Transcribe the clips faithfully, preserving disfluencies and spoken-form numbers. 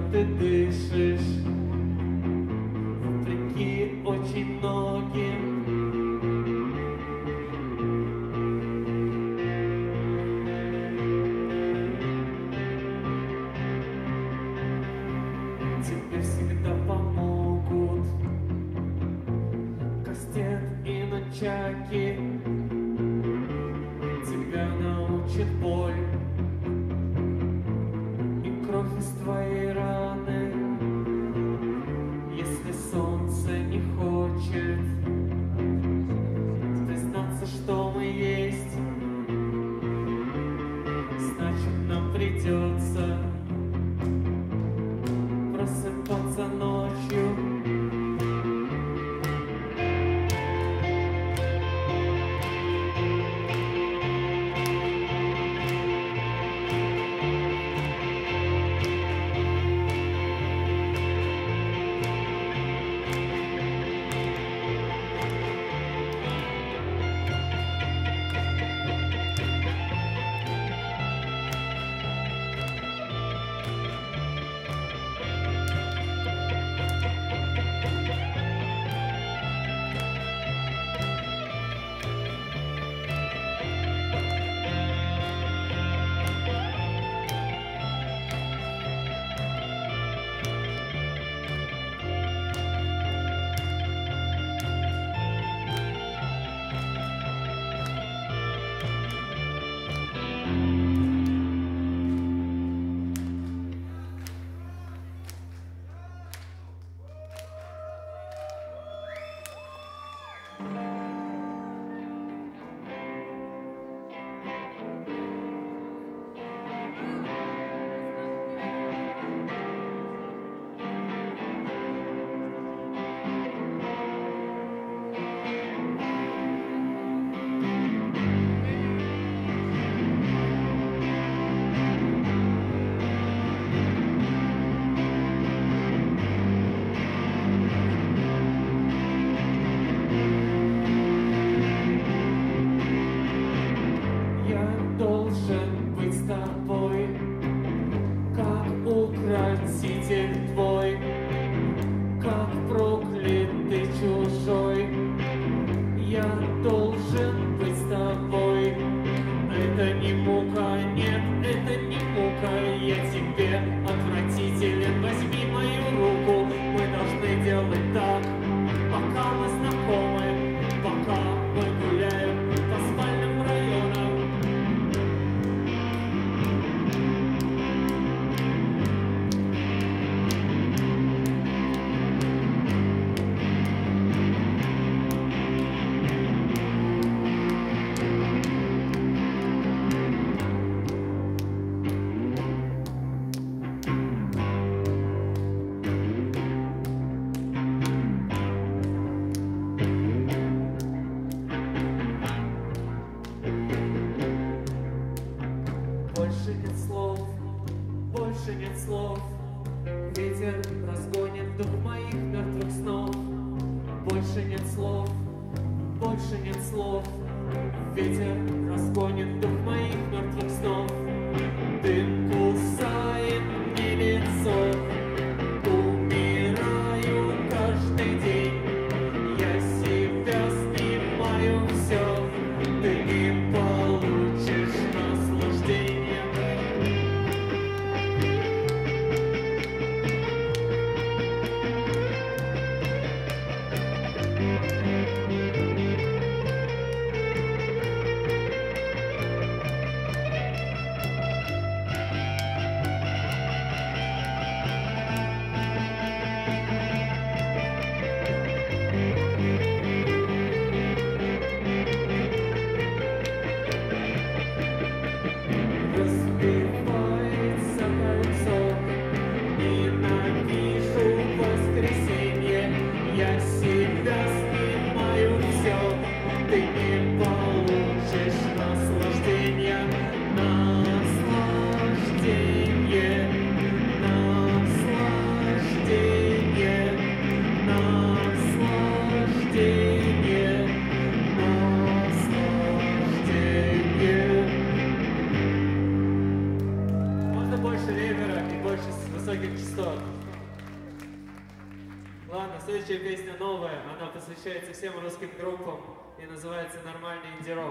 ты дышишь, вопреки очень многим. Тебе всегда помогут кастет и нунчаки. Тебя научит боль и кровь из твоей раны. Если солнце не хочет признаться, что мы есть, значит нам придется просыпаться ночью. Укротитель твой, как проклятый чужой, я должен быть с тобой. Это не мука, нет, это не мука, я тебе отвратителен. Возьми мою руку, мы должны делать так, пока мы знакомы, пока мы гуляем по спальным районам. Больше нет слов, больше нет слов. Ветер разгонит дух моих мертвых снов. Больше нет слов, больше нет слов. Ветер разгонит дух моих мертвых снов. Дым кусает мне лицо. Умираю каждый день. Я себя снимаю все. Ты не получишь наслаждения. высоких частот. Ладно, следующая песня новая, она посвящается всем русским группам и называется «Нормальный инди-рок».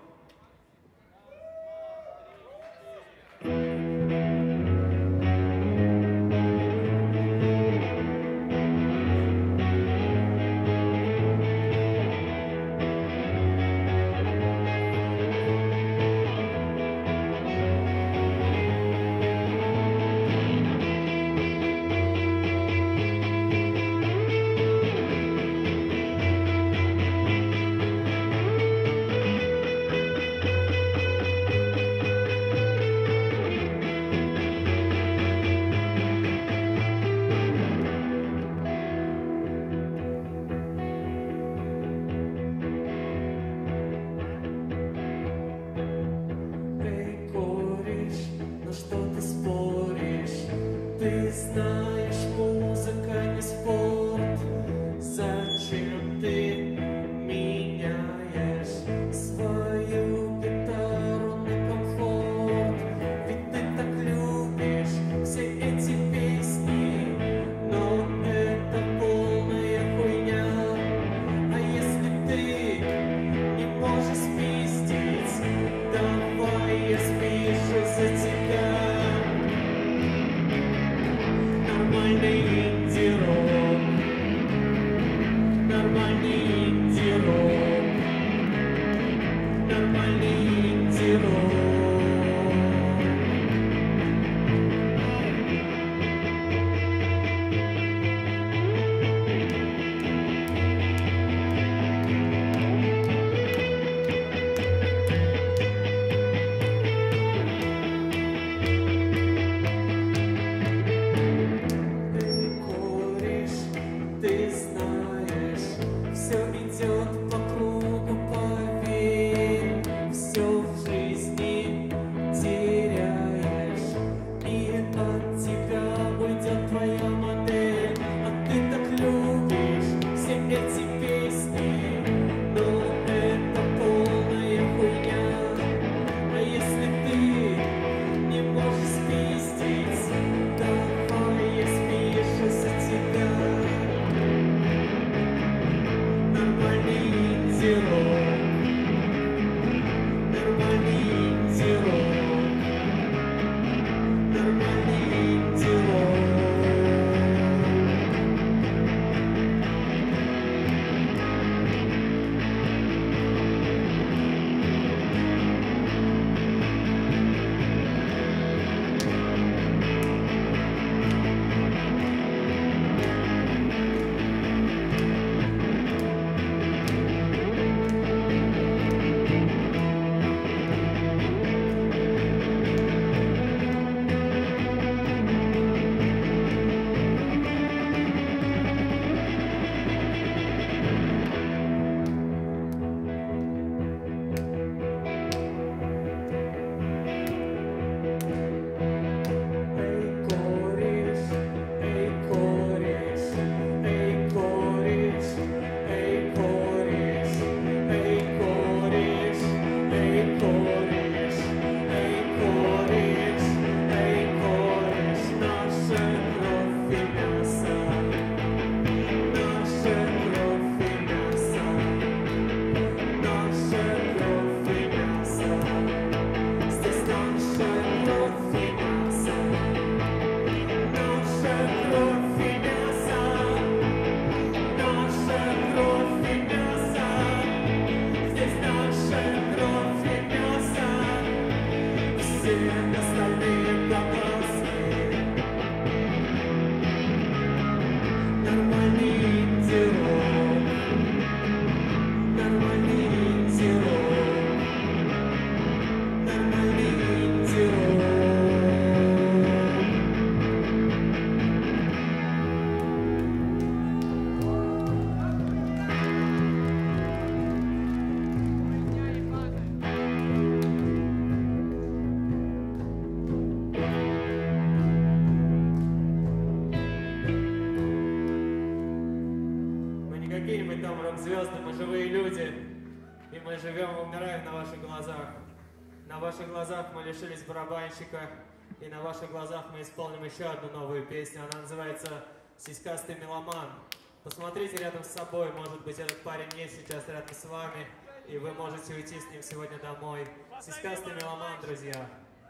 Звезды, мы живые люди, и мы живем и умираем на ваших глазах. На ваших глазах мы лишились барабанщика, И на ваших глазах мы исполним еще одну новую песню. Она называется «Сиськастый меломан». Посмотрите рядом с собой, может быть, этот парень есть сейчас рядом с вами, и вы можете уйти с ним сегодня домой. «Сиськастый меломан», друзья.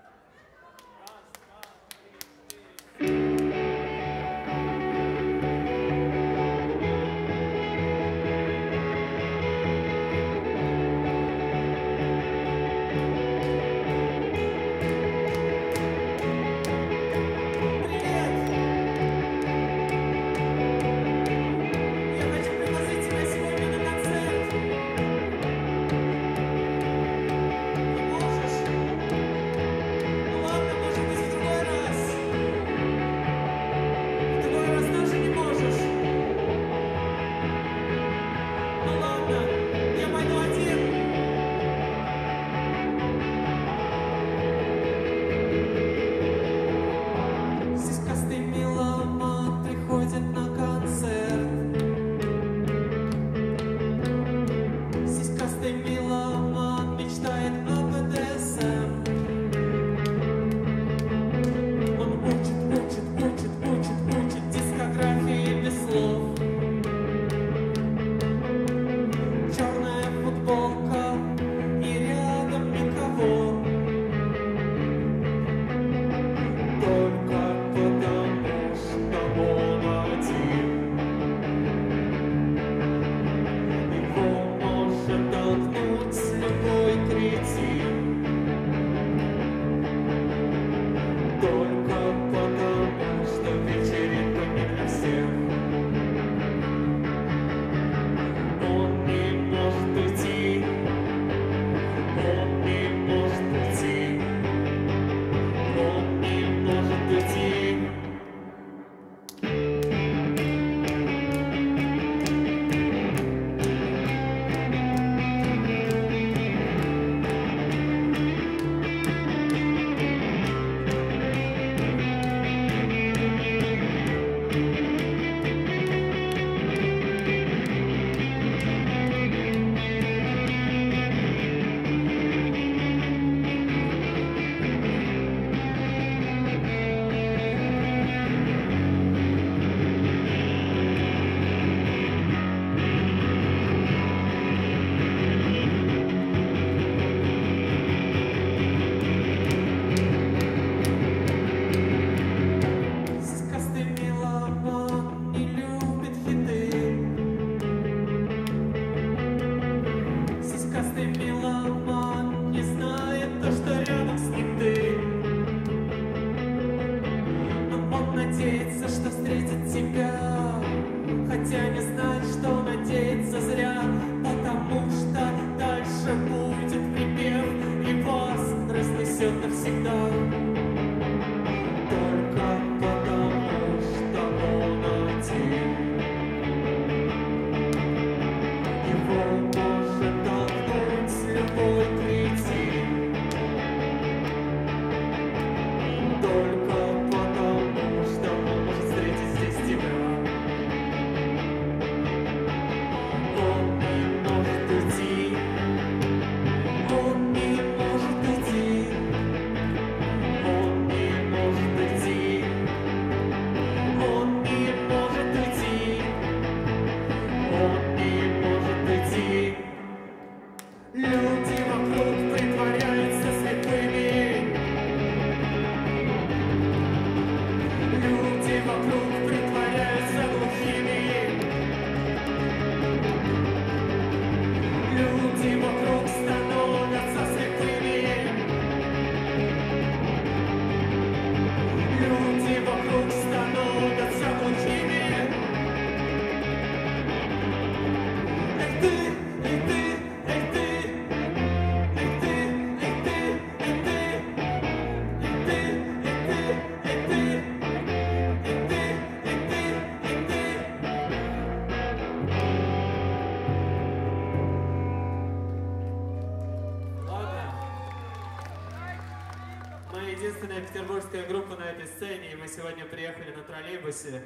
Единственная петербургская группа на этой сцене, и мы сегодня приехали на троллейбусе.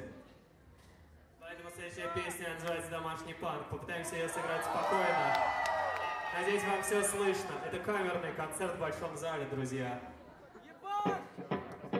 Поэтому следующая песня называется «Домашний панк». Попытаемся ее сыграть спокойно. Надеюсь, вам все слышно. Это камерный концерт в большом зале, друзья. Ебать!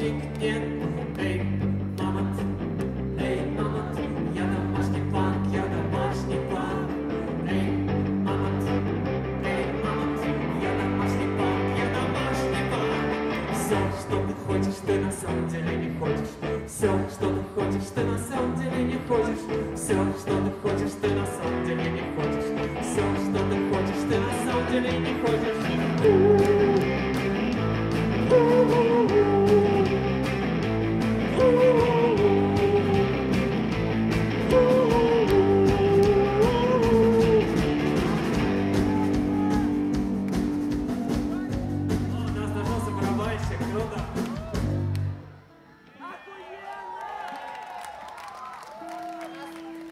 домашний нет. Эй, мамонт, эй, мамонт, я домашний панк, я домашний панк. Эй, мамонт, эй, мамонт, я домашний панк, я домашний панк. Все, что ты хочешь, ты на самом деле не хочешь. Все, что ты хочешь, ты на самом деле не хочешь. Все, что ты хочешь, ты на самом деле не хочешь. Все, что ты хочешь, ты на самом деле не хочешь.